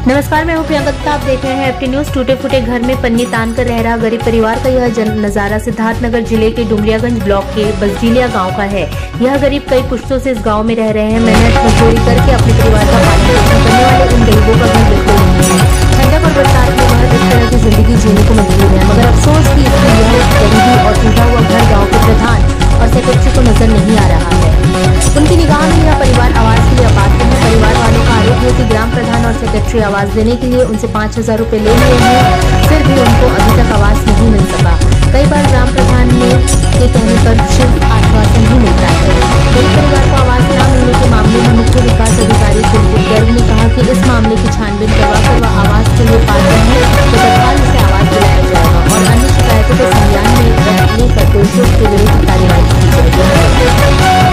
नमस्कार, मैं हूं प्रियंका दत्ता। आप देख रहे हैं एफटी न्यूज। टूटे फूटे घर में पन्नी तान कर रह रहा गरीब परिवार का यह नजारा सिद्धार्थनगर जिले के डुमरियागंज ब्लॉक के बसडीलिया गांव का है। यह गरीब कई पुश्तों से इस गांव में रह रहे हैं। मेहनत मजदूरी करके अपने परिवार का पालन पोषण करने वाले इन गरीबों का घर बिल्कुल नहीं है। ठंडक और बरसात में वह इस तरह की जिंदगी जीने को मजबूर है, मगर अफसोस की इसकी यह गरीबी और टूटा हुआ घर गाँव के प्रधान और सेक्रेटरी को नजर नहीं आ रहा है। उनकी निगाह में यह परिवार आवास के लिए अपात्र है। परिवार वालों का आरोप है कि ग्राम प्रधान और सेक्रेटरी आवास देने के लिए उनसे 5,000 रुपए ले लिए हैं, फिर भी उनको अभी तक आवास नहीं मिल सका। कई बार ग्राम प्रधान के कहने पर सिर्फ आश्वासन ही मिलता है। गरीब परिवार को आवास न मिलने के मामले में मुख्य विकास अधिकारी कुलदीप गर्ग ने कहा कि इस मामले की छानबीन करवाकर वह आवास के लिए पात्र है तो तत्काल उसे आवास दिलाया जाएगा और अन्य शिकायतों को संज्ञान में रखने पर दोषियों के विरुद्ध कार्रवाई की जाएगी।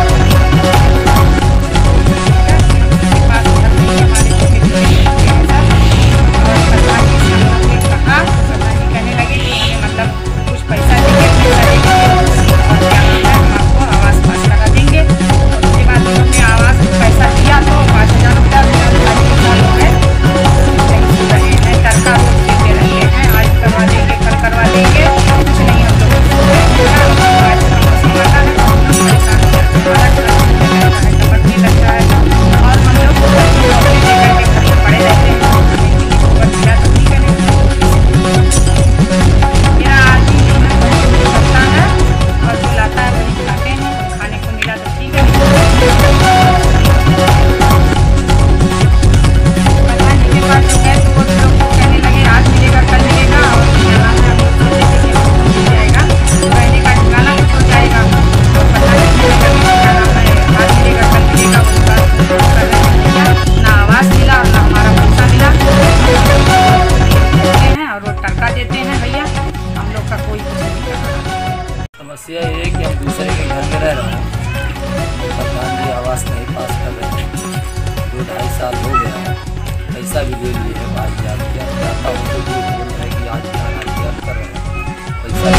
समस्या ये है कि हम दूसरे के घर में रह रहे हैं, प्रधान जी आवास नहीं पास कर रहे हैं। 2-2.5 साल हो गया, पैसा भी दे लिए है। आज जाता हूँ तो बोल रहे हैं कि आज इंतजार कर रहे हैं, पैसा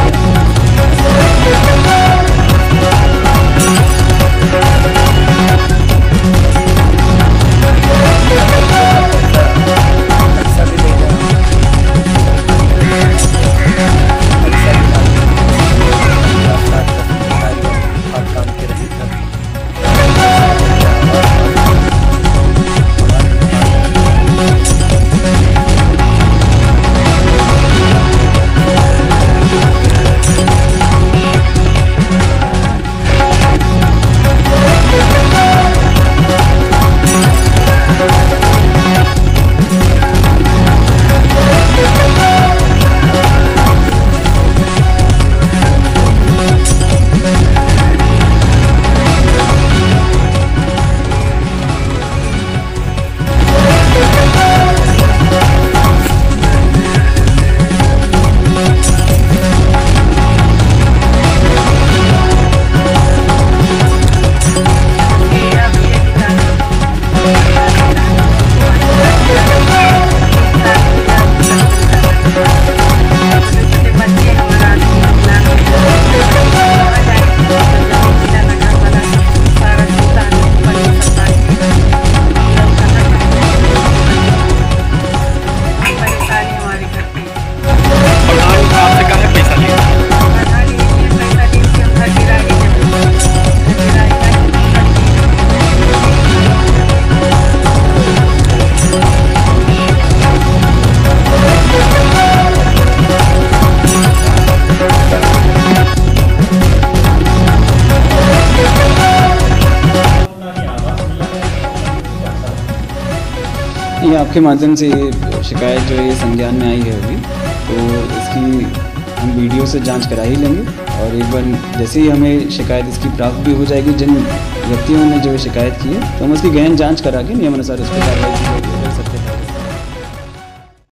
ये आपके माध्यम से ये शिकायत जो है ये संज्ञान में आई है अभी, तो इसकी हम वीडियो से जांच करा ही लेंगे और एक बार जैसे ही हमें शिकायत इसकी प्राप्त भी हो जाएगी जिन व्यक्तियों ने जो शिकायत की है, तो हम उसकी गहन जांच करा के नियमानुसार उस पर कार्रवाई